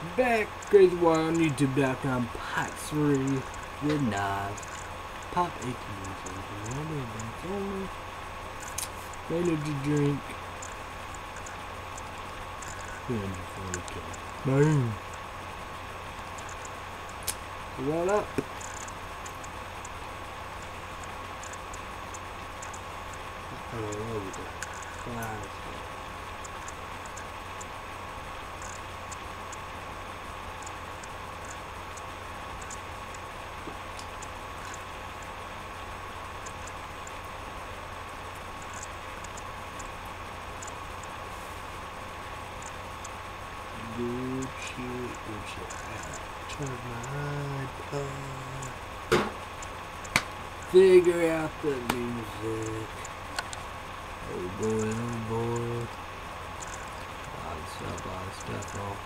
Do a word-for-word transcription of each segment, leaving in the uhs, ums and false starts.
Back Crazy Wire on YouTube dot com. Pot three. Good knives. Pop eighteen. Only. Energy drink. two hundred forty K. Boom. Roll up. Oh, over there. Flies. Gucci, Gucci, turn my iPod. Figure out the music. Oh boy, oh boy. A lot of stuff, a lot of stuff, oh.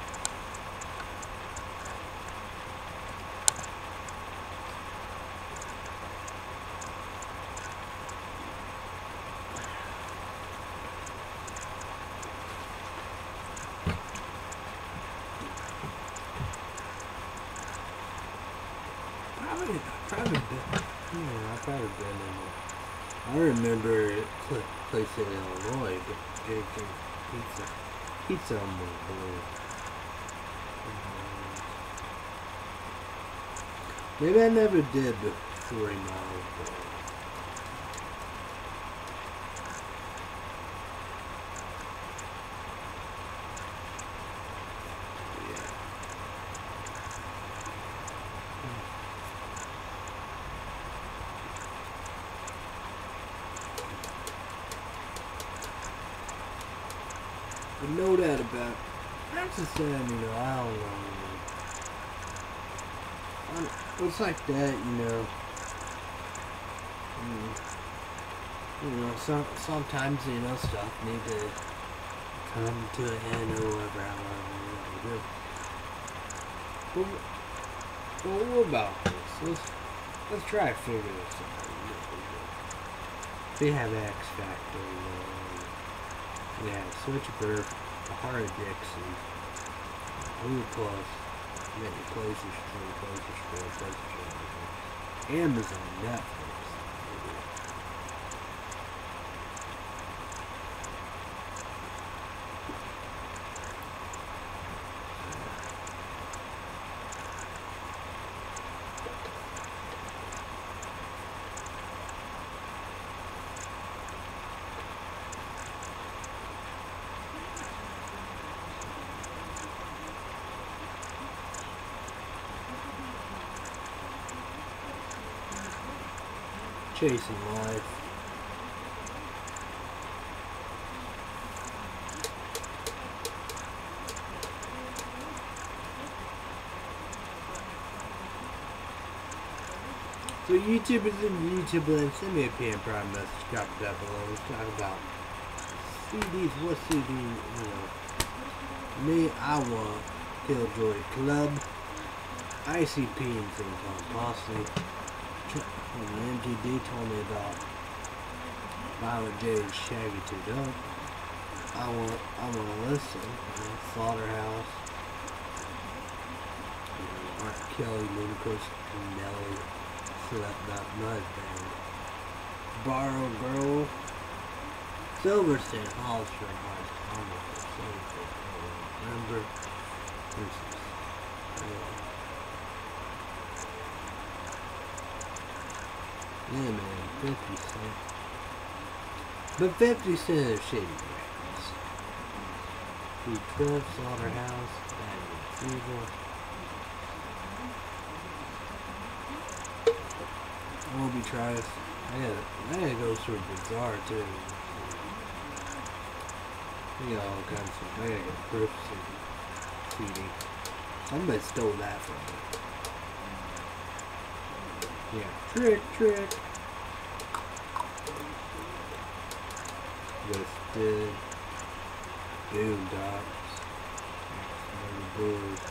Probably, probably been, yeah, I've probably been in there. I remember a place in Illinois, but J J Pizza, Pizza on my board. Maybe I never did the three miles, but but no doubt about it. I'm just saying, you know, I don't know. You know. It's like that, you know. Mm. You know, some, sometimes, you know, stuff need to come to an end or whatever, however you do. But, but what about this? Let's, let's try to figure this out. They have X Factor, you know. Yeah, Switchbird, the Heart of Dixie, Hulu Plus, yeah, the PlayStation Store, PlayStation Store, PlayStation Store, Amazon, Netflix. Chasing life. So YouTubers and YouTube land, send me a P M Prime message, drop it down below. Let's talk about C Ds. What C D, you know? Me, I want Killjoy Club, I C P, and things on Posse. And M T D told me about Violet J and Shaggy two Dope. I want, I want to listen. You know, Slaughterhouse, you know, R. Kelly, Ludacris, and Nelly. So that that nice band. Borrow Girl, Silverstein, Hollister, and Hard Thomas. Remember, this is, yeah. Yeah, man, fifty cent. But fifty cent is shitty records. Food twelve, Slaughterhouse, Bad Retrieval. Wolby Trice. I gotta, I gotta go through Bizarre too. We got all kinds of stuff. I gotta get Proof C D. Somebody stole that from me. Yeah, trick, trick. Listed. Boondocks. Boys.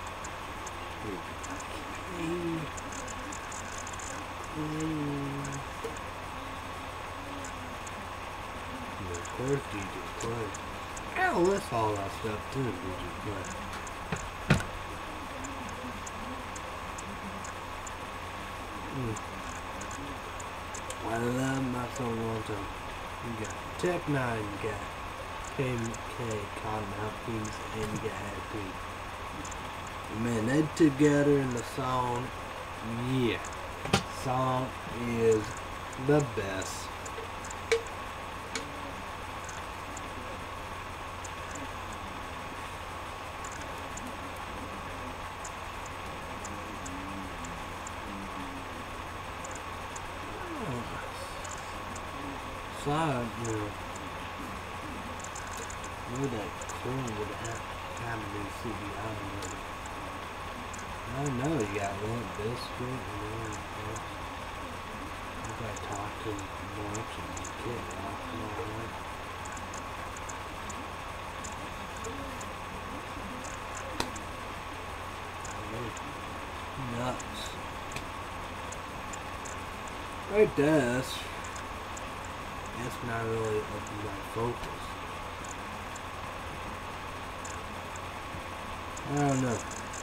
Of course, D J Clay. I'll list all that stuff too, D J Clay. Mm. I love my son one time. You got Tech Nine, you got K M K, Cottonmouth Kings, and you got Happy. Man, they together in the song, yeah. Song is the best. Side, you know, with that cool would have happened in C B I already. I know you got Limp Bizkit, you know, you gotta talk to March and Kid Rock and all that. Nuts. Right there. That's not really my focus. I don't know.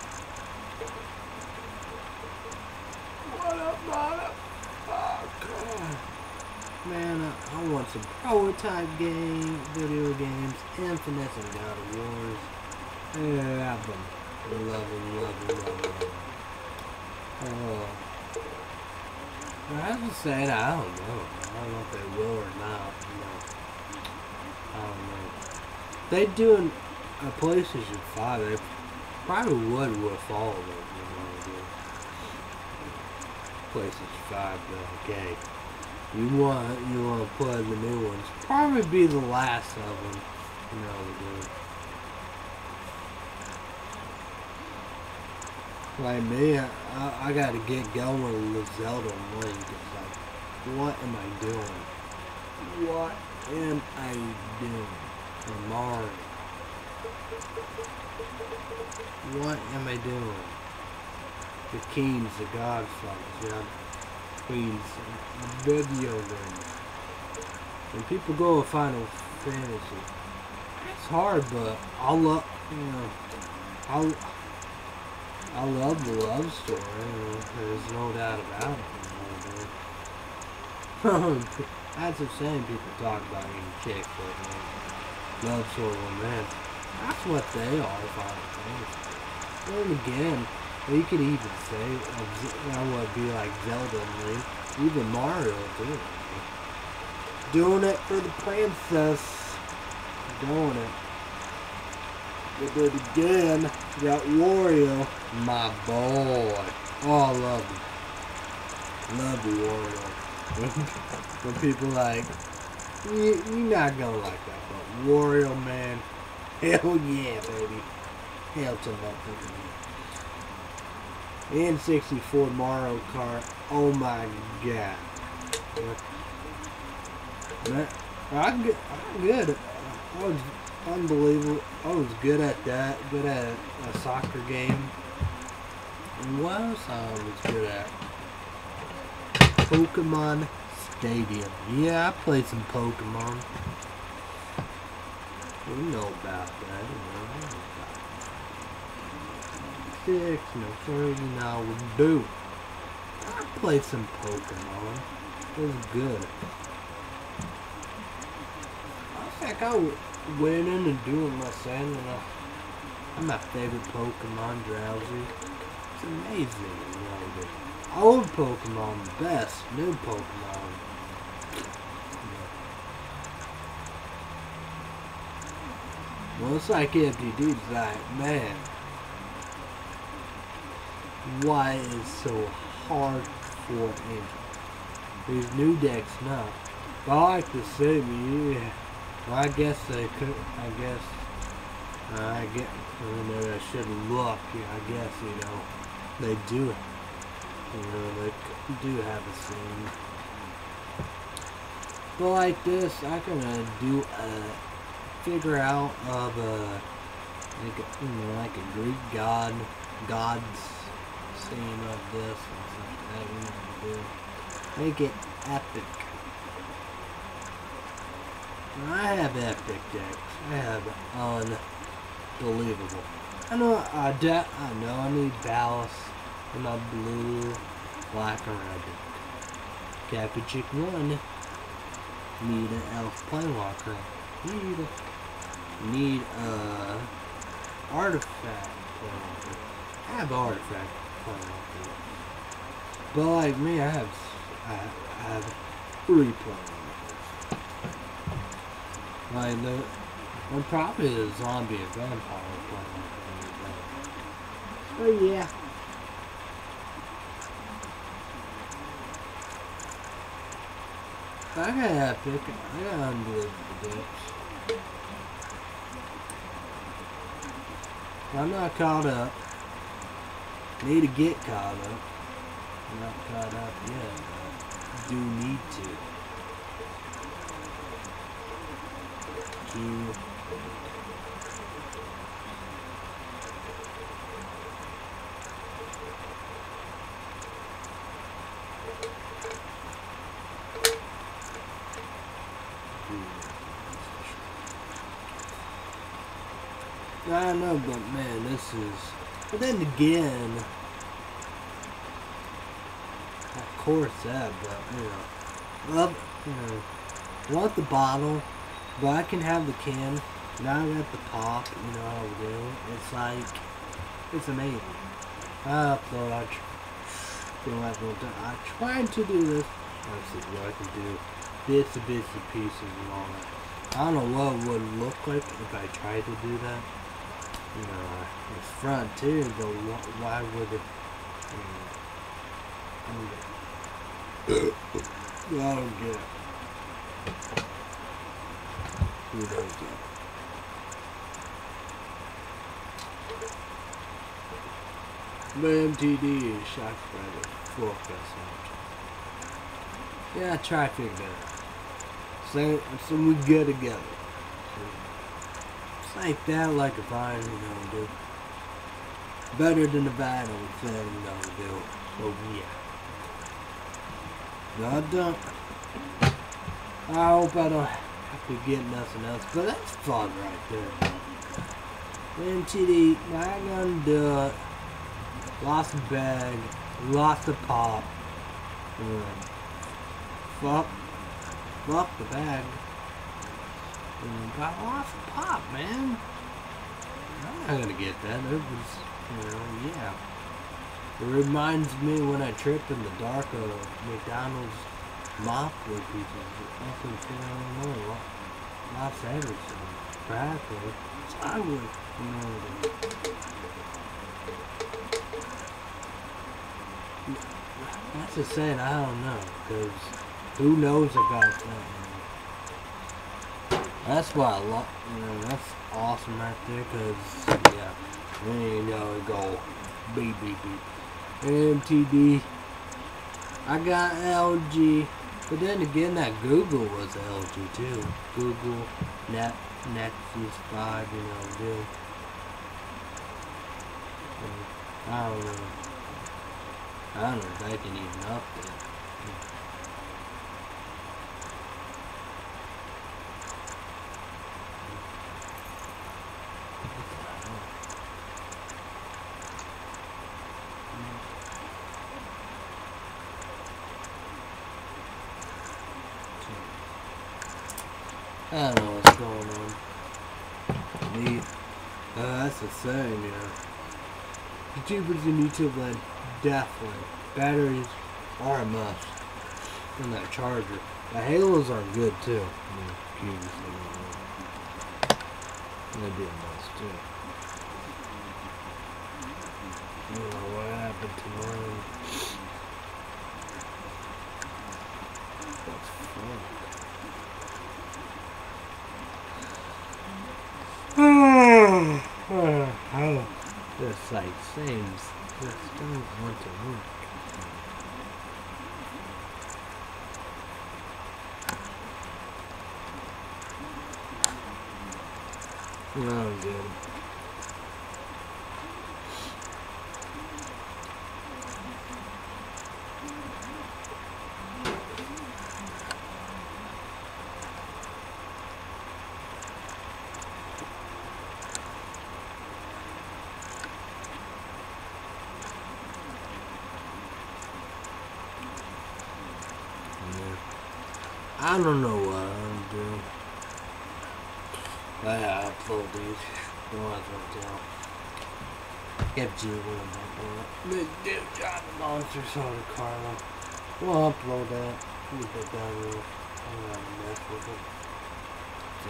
What up, mother? Oh, God. Man, I, I want some prototype game, video games, Infinite and God of Wars. Yeah, I've been loving, loving, loving, loving. Oh. I was just saying, I don't know. I don't know if they will or not. You know. I don't know. They doing a PlayStation five, they probably would with all of them. You know, PlayStation five, but okay. You want you want to play the new ones? Probably be the last of them. You know, dude. Like me, I, I, I gotta get going with Zelda one, because like, what am I doing? What am I doing? And Mario. What am I doing? The Kings, the Godfathers, yeah, Queens, video games. When people go with Final Fantasy, it's hard, but I love, you know, I. I love the love story, you know, there's no doubt about it. You know, that's the same people talk about in chicks, but man, love story, man, that's what they are, Final Fantasy. Then again, you could even say, that would be like Zelda and Link, even Mario too. Doing it for the princess, doing it. They did it again. Got Wario, my boy. Oh, I love him. Love Wario. When people like, you, you're not gonna like that, but Wario, man, hell yeah, baby. Hell to that thing. N sixty-four Mario Kart. Oh my god. Man, I'm good. I'm good. I was unbelievable. I was good at that. Good at a soccer game. And what else I was good at? Pokemon Stadium. Yeah, I played some Pokemon. You know about that. You know about that. Six, no thirty, now we do. I played some Pokemon. It was good. I think I went in and doing my thing, and I, I'm my favorite Pokemon, Drowsy. It's amazing, you know, the old Pokemon, the best, new Pokemon. Well, it's like if you do that, man, why is so hard for Angel? These new decks now. I like to say, yeah. Well, I guess they could, I guess, uh, I get, you know, I should look, yeah, I guess, you know, they do, you know, they do have a scene. But like this, I can uh, do a, figure out of a, like a, you know, like a Greek god, god's scene of this, and stuff like that, you know, do. Make it epic. I have epic decks. I have unbelievable. I know I de I know I need ballast in my blue. black around it. Cappy Chick one. Need an elf planewalker. Need a, need a artifact planewalker. I have artifact planewalker. But like me, I have I, I have three planewalkers. Like the one probably is a zombie and vampire planewalker. Oh yeah. I gotta pick it. I gotta unbelievable dips. I'm not caught up. Need to get caught up. I'm not caught up yet, but do need to. Two. I know, but man, this is. But then again, of course that, but you know, love, you know, want the bottle, but I can have the can. Now I got the pop. You know how we do. It's like, it's amazing. I thought I feel like I'm trying to do this. Let's see what I can do. Bits and bits and pieces and all that. I don't know what it would look like if I tried to do that. You know, it's front too, but wh why would it? You know, I don't get it. You don't get it. My M T D is shock spreader. Forecast out. Yeah, try to figure that out. So, so we get together. Like that, like if I, you know, do better than the battle thing, you know, do. So yeah. Not done. I hope I don't have to get nothing else, but that's fun right there. M T D, not gonna do it. Lost a bag, lost a pop. Yeah. Fuck, fuck the bag. Got lost pop, man. I'm not gonna get that. It was, you know, yeah. It reminds me when I tripped in the dark of McDonald's mafia pieces. Nothing, you know, lost everything. Practically. So I would, you know. That's just saying, I don't know, because who knows about that. That's why I love, you know, that's awesome right there, because, yeah, there you know, it go, beep, beep, beep. M T D, I got L G, but then again, that Google was L G too. Google, Net, Nexus five, you know, dude. I don't know. I don't know if they can even update. I don't know what's going on. Neat. Uh, that's the same, you know. YouTubers in YouTube land, definitely. Batteries are a must. And that charger. The Halos are good too. Yeah, cubes, they'd be a must too. I don't know what happened to mine. That's fun. Oh, this site seems just don't want to work. Oh, good. I don't know what I'm doing. I gotta upload these. Don't have to tell. F G one about Big Dude driving monsters on the Carla. We'll upload that. We'll get down here. I'm gonna mess with it. So,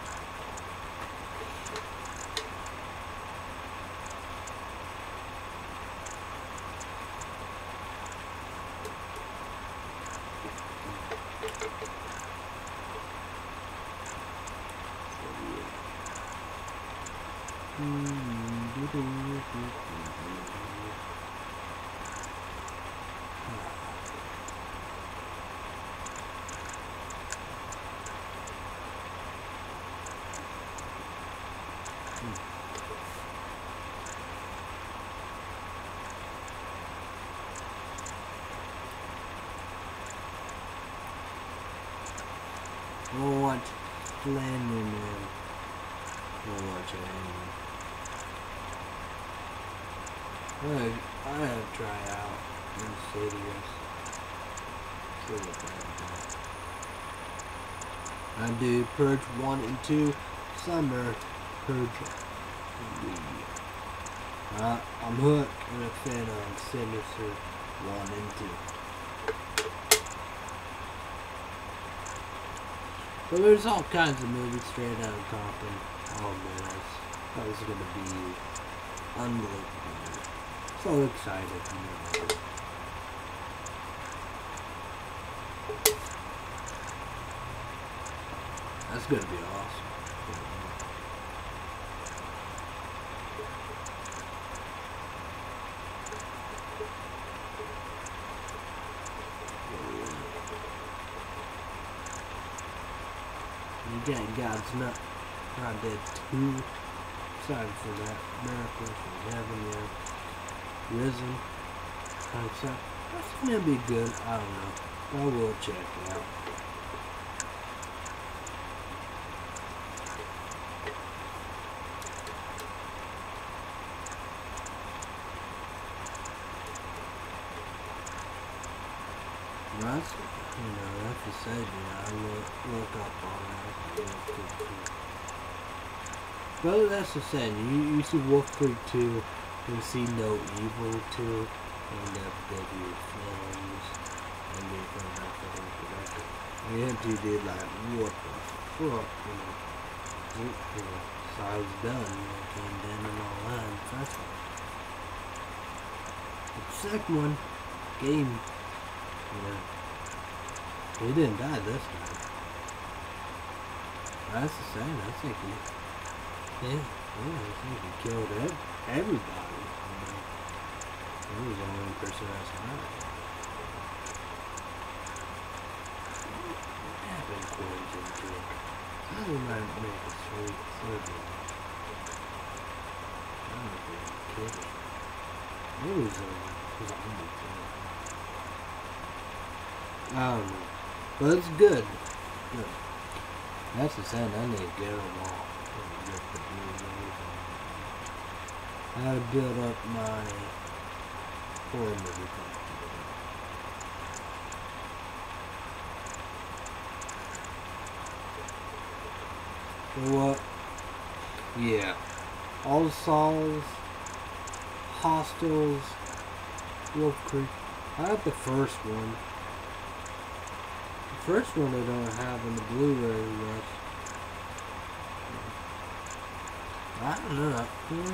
we'll watch landing in. We'll watch it anyway. I I have to try out Insidious. See what that does. I do Purge one and two, Summer, Purge three. Uh, I'm hooked and a fan of Sinister one and two. So there's all kinds of movies straight out of Compton. Oh man, that was gonna be unbelievable. So excited, you know. That's gonna be awesome. You got God's Not Not Dead two. Sorry for that. Miracle from Heaven, yeah. Risen. Concept. That's gonna be good. I don't know. I will check it out. That's, you know, that's the said, you know, I look, look up on that. But that's the saying, you, you see Wolf Creek two, you see No Evil two, and F W Films, and they come back for the production. And M T did like, what the fuck, you know. You, you know, so I was done, you know, came down and all that, and that's one. The second one, game, you know, he didn't die this time. That's the same. I think he, yeah, yeah, I think he killed it, everybody. You know. He was the only person that's alive. What happened to him? I think might make a sweet third one. I'm not even kidding. It was a zombie thing. I don't know. But it's good. Good. That's the sound I need to get them all. I gotta build up my horror movie collection. So what? Yeah. All the Saws, Hostels, Wolf Creek. I got the first one. First one I don't have in the Blu-ray yet. I don't know. Hmm.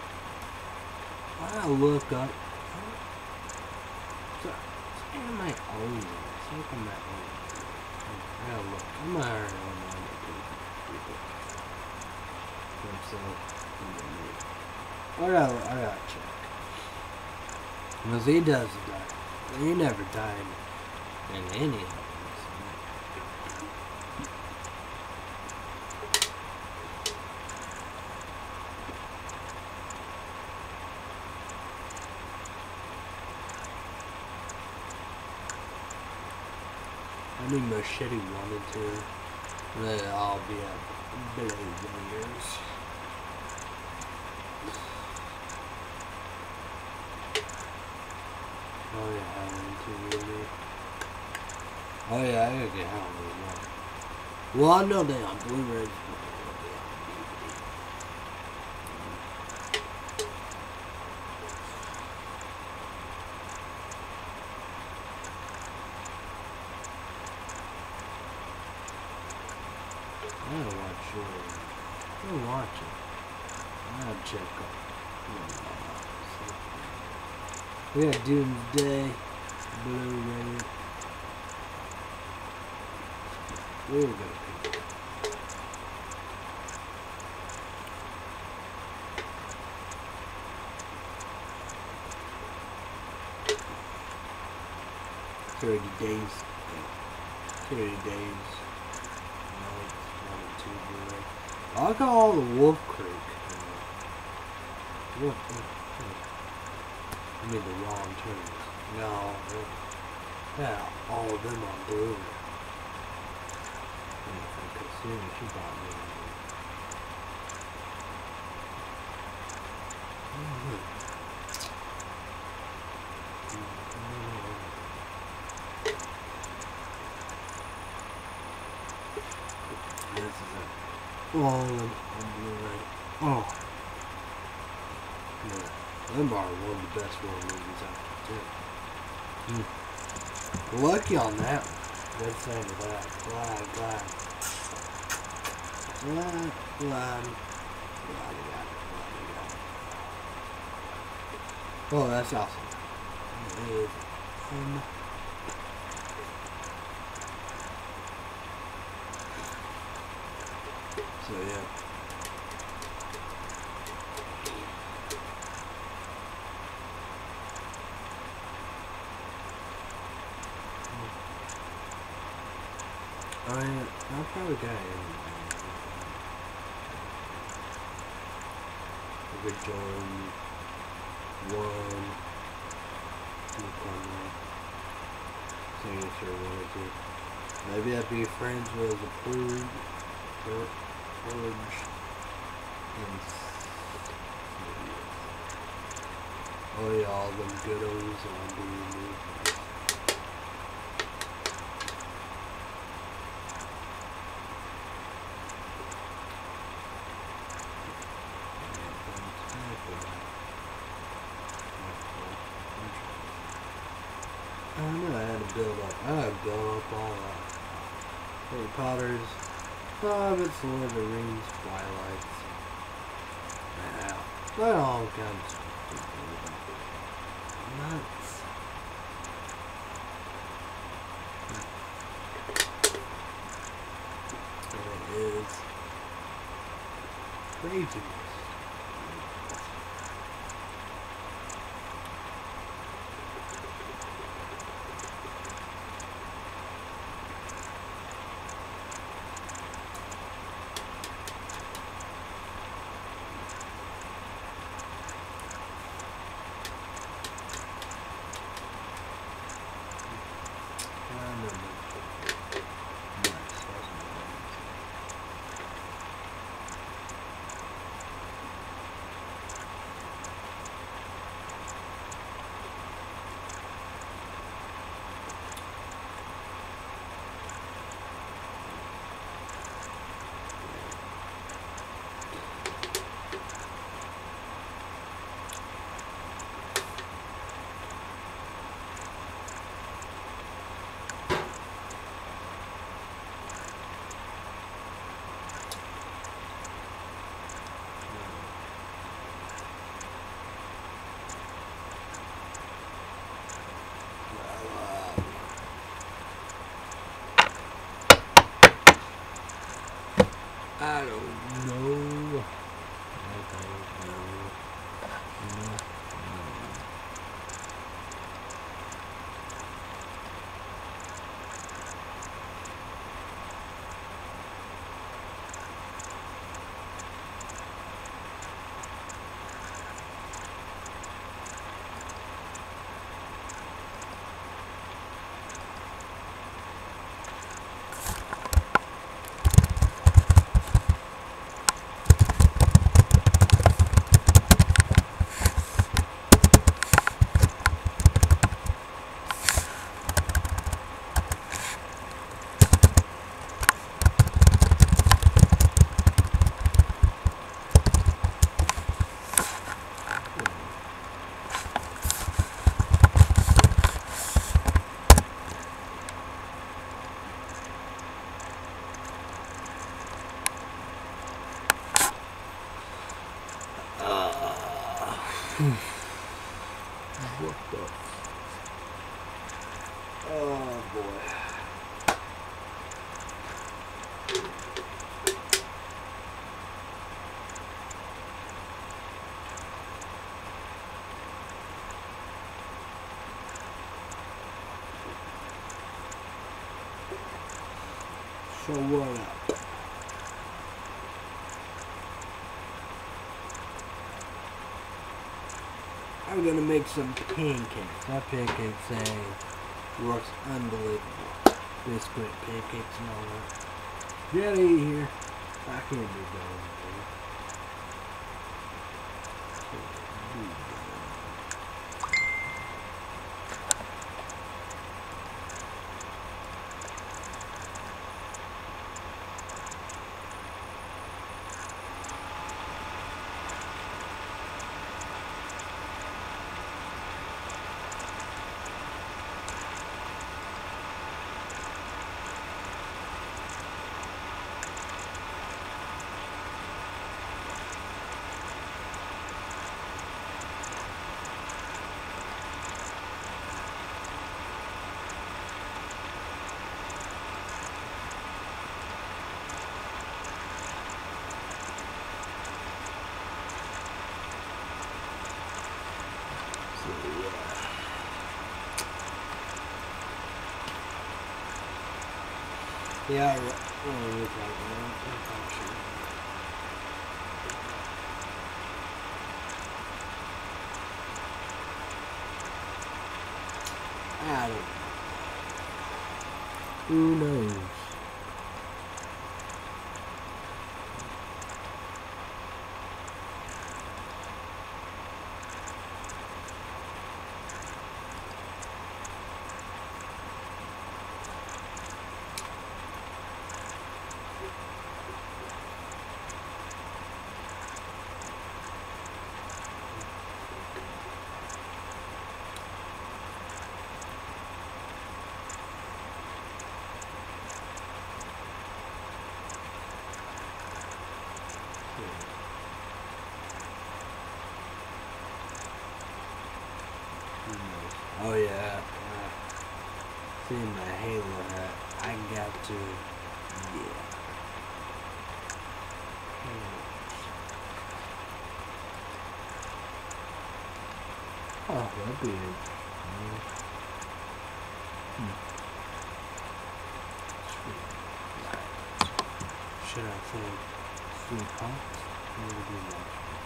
I gotta look up. So, it's in my own. It's like in my own. I gotta look. I'm not already on my own people. I gotta, I gotta check. Because he does die. He never died in any of them. I need Machete one and two. They'll all be up below the years. Oh yeah, one and two really. Oh yeah, I gotta get Halloween one. Well, I know they on Blu-ray. I gotta watch it. I gotta watch it. I gotta check out. We got Doomsday, Blu-ray. We're gonna pick it. Thirty days. Thirty days. No, it's one and two Blu-ray. I got all the Wolf Creek. Uh, Wolf Creek. I mean the wrong terms. No. Yeah, all of them on Blu-ray. As soon as she bought me. Mm-hmm. This is it. All of them on Blu-ray. Oh. Yeah. Them are one of the best horror movies out there, too. Hmm. Lucky on that one. Good saying to that. Glad, glad. Glad, glad. Glad, glad, glad, glad. Oh, that's awesome. It is fun. So, yeah. I mean, I'll probably got it. A good John one. Signature one or two. Maybe I'd be friends with the Purge. Purge. And oh yeah, all them good old zombie movies. I don't know, I had to build up. I had to build up all that. Harry Potter's, Hobbits, Lord of the Rings, Twilight. Yeah, that all kinds of nuts. It is craziness. What the? Oh boy. So what up? I'm gonna make some pancakes. My pancake thing works unbelievable. Biscuit pancakes and all that. Get out of here. I can't do that. Yeah, right. Oh, look like that. I don't know. Who knows? Oh yeah, uh, see my Halo hat. I got to, yeah. Oh, that'd be it. Hmm. Sweet. Should I say sweet pops? Or would it be much?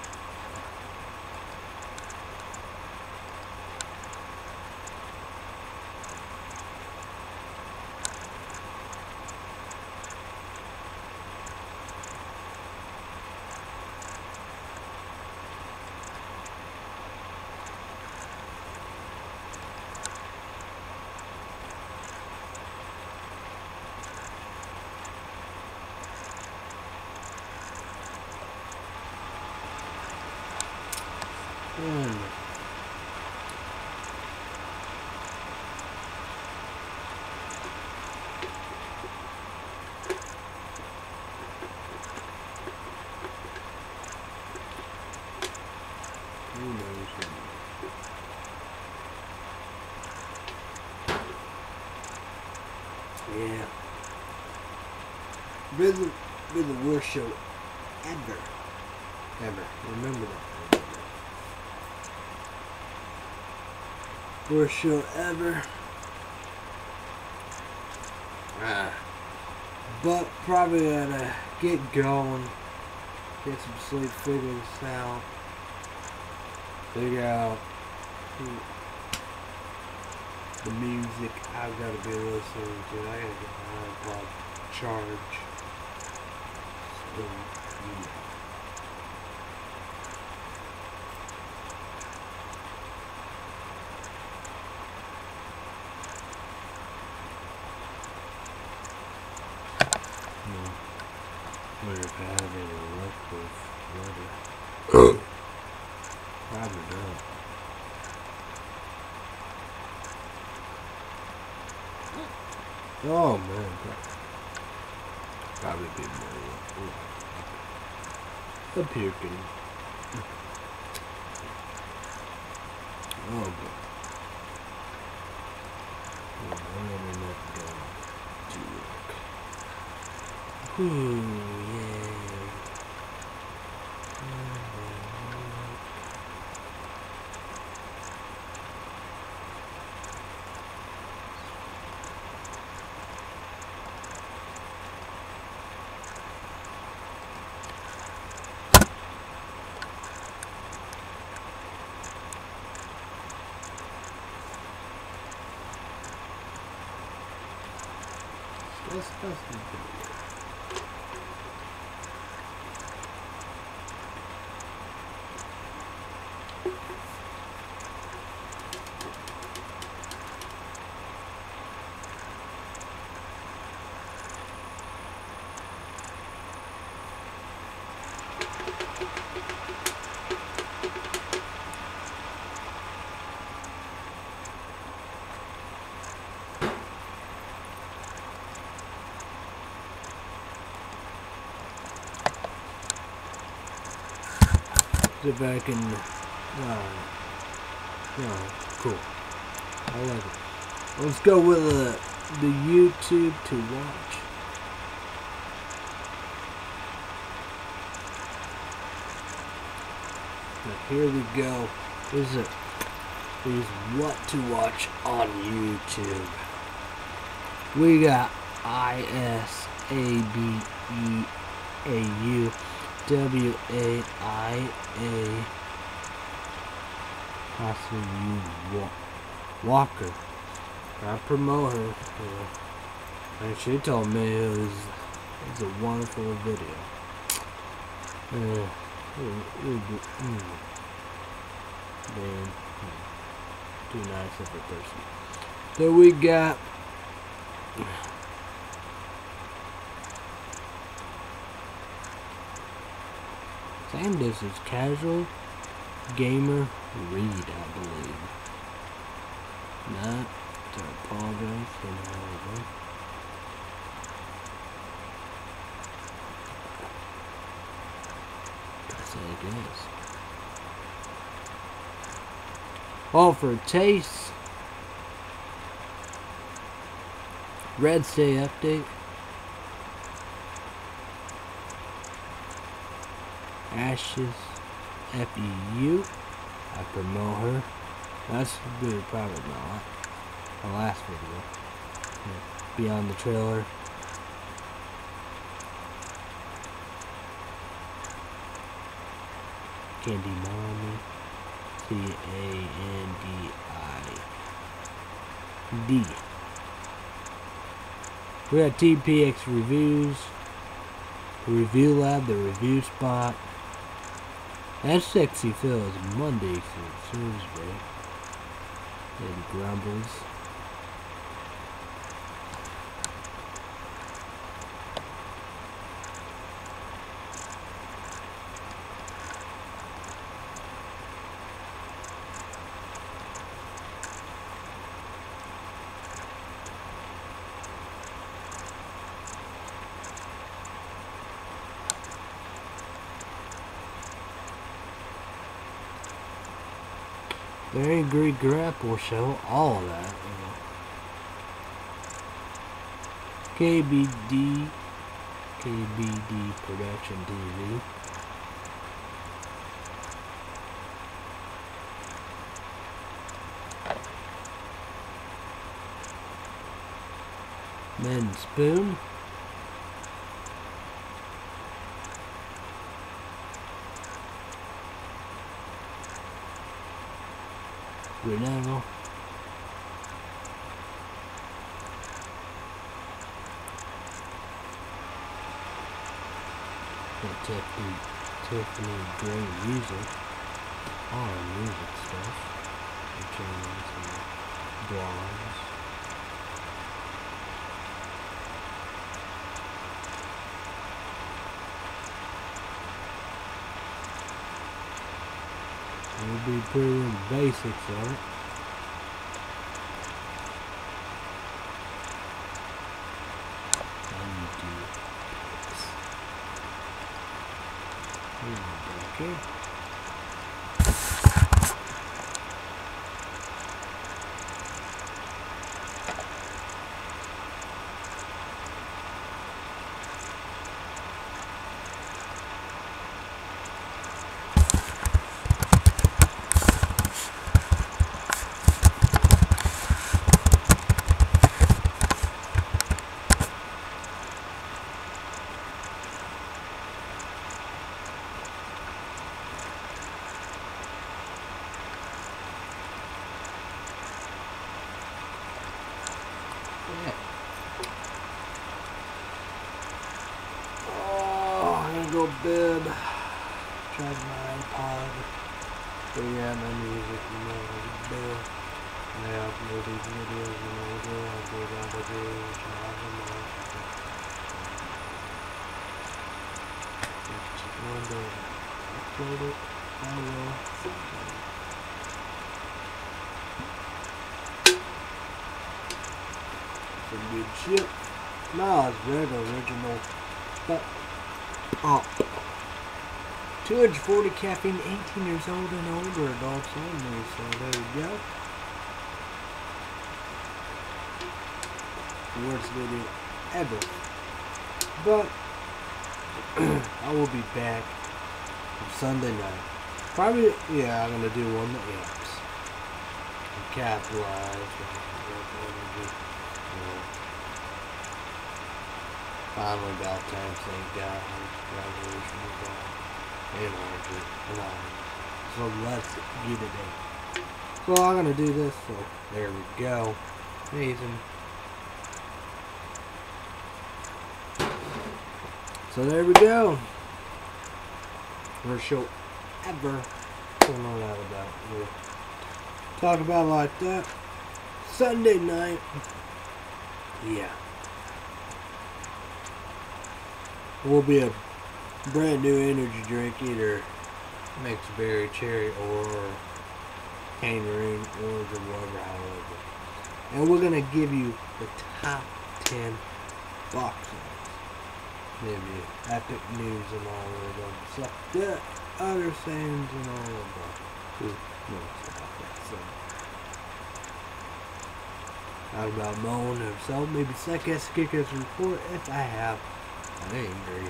Mm. Who knows? Yeah. Been the, been the worst show ever. Ever. Remember that. Worst show ever. Ah. But probably gotta get going. Get some sleep, figure this out. Figure out the music I've got to be listening to. I gotta get my iPod charged. So, yeah. Wonder if I have any luck with water. Probably not. Oh man, probably be more luck. The puking. Oh, boy. Yeah, my internet going to work. Whew, yay. That's that's good. If I can, uh, oh, cool. I like it. Let's go with uh, the YouTube to watch. Now here we go. Here's it. Here's what to watch on YouTube. We got I S A B E A U. W A I A possibly you Walker. I promote her. Yeah. And she told me it was, it was a wonderful video. Uh, it, it, it, mm. Man, too nice of a person. So we got same distance, casual gamer read, I believe. Not to apologize for that. That's how it is. All for taste. Red Stay update. Ashes F E U. I promote her. That's good, probably not. The last video. Yeah. Beyond the trailer. Candy Mommy. C A N D I D. We got T P X Reviews. Review Lab, the review spot. And Sexy Phil is Monday through Thursday. And Grumbles. The Angry Grapple Show, all of that. You know. K B D, K B D Production T V. Men Spoon. Renano. Tiffany, Tiffany Gray Music. All our music stuff. Returns and blogs. We'll be pretty in the basics of it. Okay. charge my iPod. So yeah, my music, you know what to do. I upload these videos, you know what to do. I do what I do, charge them all. Just one day, upload it, I will. Some good shit. No, it's very original. But, oh. two hundred forty caffeine, eighteen years old and older adults only, so there you go. The worst video ever. But, I will be back Sunday night. Probably, yeah, I'm going to do one that apps. Capitalize. Finally about time, thank God. Revolution is on. And Archer. And all. So let's get it in. So I'm going to do this, so there we go. Amazing. So there we go. First show ever. Don't know that about. We'll talk about it like that. Sunday night. Yeah. Will be a brand new energy drink, either mixed berry cherry or tangerine orange or whatever, however. And we're gonna give you the top ten boxes. Maybe epic news and all of them stuff. That other things and all of that. Who knows about that? So talk about Moan himself, maybe second kickers report if I have. I ain't angry.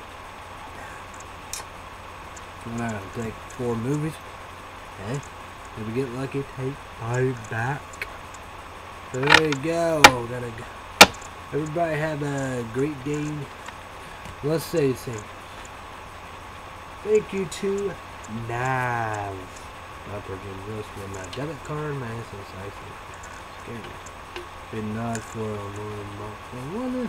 I'm not gonna take four movies. Okay. If we get lucky, take five back. So there you go. Gotta go. Everybody have a great day. Let's say thing. Thank you to Nav. My purchase list with my debit card, my S S I C. Scary. Big nod for a little box for one.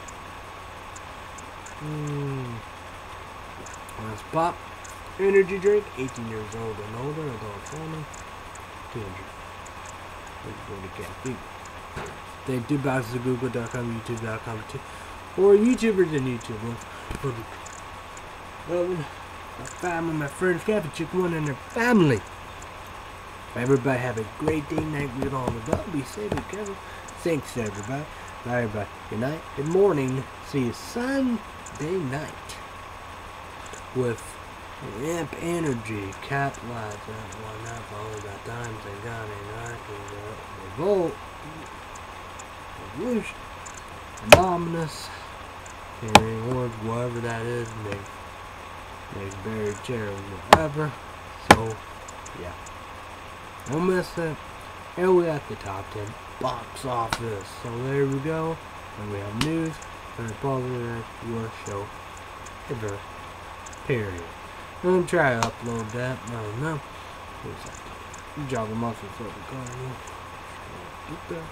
Hmm. Let's pop. Energy drink, eighteen years old and older, adults only. two hundred forty caffeine. Thank two boxes of Google dot com, YouTube dot com, or YouTubers and YouTubers. For the loving my family, my friends, Catholic Chick One and their family. Everybody have a great day, night, with all of that. Be safe, be careful. Thanks to everybody. Bye, everybody. Good night, good morning. See you Sunday night with Amp Energy, Capitalize that one up all the times they got in Revolt, Revolution, Anomalous, and Orange, whatever that is, make, make berry cherry, whatever. So, yeah. Don't miss it. And we got the top ten box office. So there we go. And we have news. And probably the worst show ever. Period. I'm gonna try to upload that. I don't know. You jog the muscles up the car. Get there.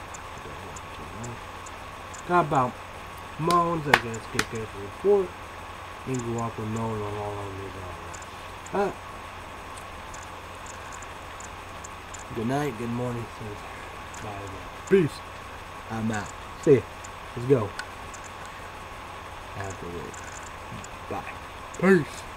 Got about Moans, I guess, get that report. You can go up with Moan on all of these. Alright. Good night, good morning. Bye. Peace. I'm out. See ya. Let's go. Have a good day. Bye. Peace.